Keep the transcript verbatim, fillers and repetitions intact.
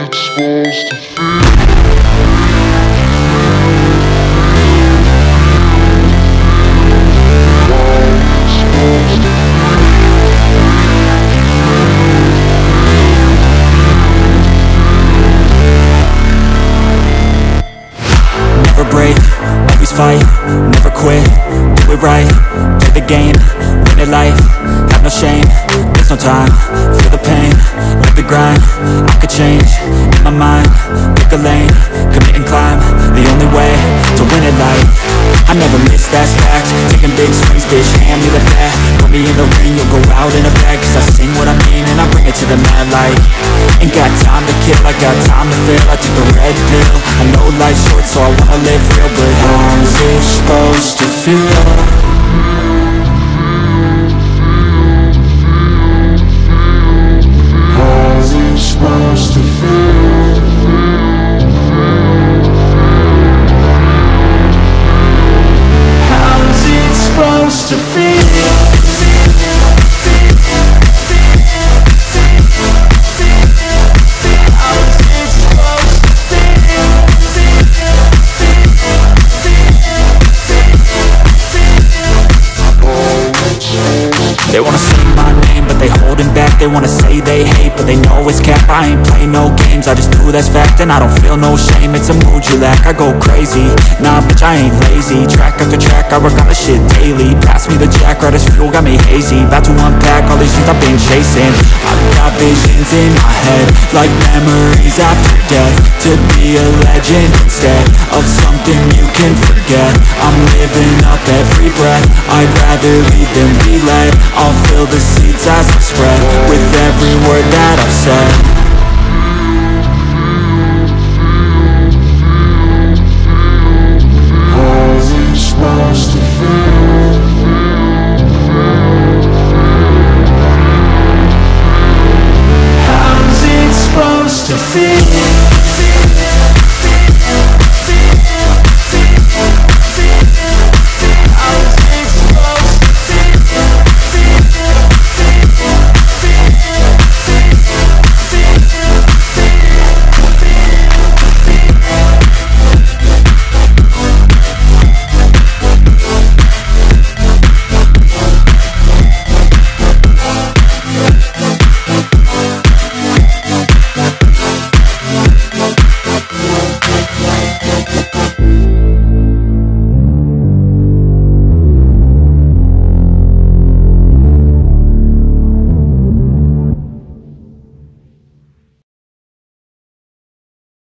it supposed to feel? Never break, always fight, never quit, do it right, play the game, win it life, have no shame, there's no time, feel the pain, live the grind, I could change, in my mind, pick a lane, commit and climb, the only way to win it life, I never miss, that's fact, taking big swings, bitch, hand me the bat, put me in the ring, you'll go out in a bag, cause I sing what I mean and I bring it to the mad light, ain't got time to kill, I got time to feel, I took the red pill, I know life's short so I wanna live real, but how's it supposed to feel? How's it supposed to feel? How's it supposed to feel? They wanna say my name, but they holding back. They wanna say they hate, but they know it's cap. I ain't play no games, I just do that's fact. And I don't feel no shame, it's a mood you lack. I go crazy, nah bitch I ain't lazy. Track after track, I work on this shit daily. Pass me the jack, right as fuel, got me hazy. About to unpack all these things I've been chasing. I've got visions in my head, like memories after death. To be a legend instead of something you can forget. I'm living up every breath, I'd rather lead than be led. I'll fill the seeds as I spread, with every word that I've said. How's it supposed to feel? How's it supposed to feel?